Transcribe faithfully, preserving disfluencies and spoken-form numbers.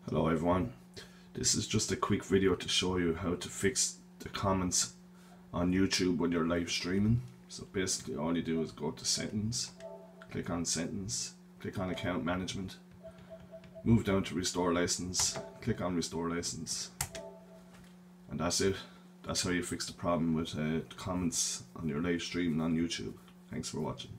Hello everyone, this is just a quick video to show you how to fix the comments on YouTube when you're live streaming. So basically all you do is go to settings, click on settings, click on account management, move down to restore license, click on restore license, and that's it. That's how you fix the problem with uh, comments on your live streaming on YouTube. Thanks for watching.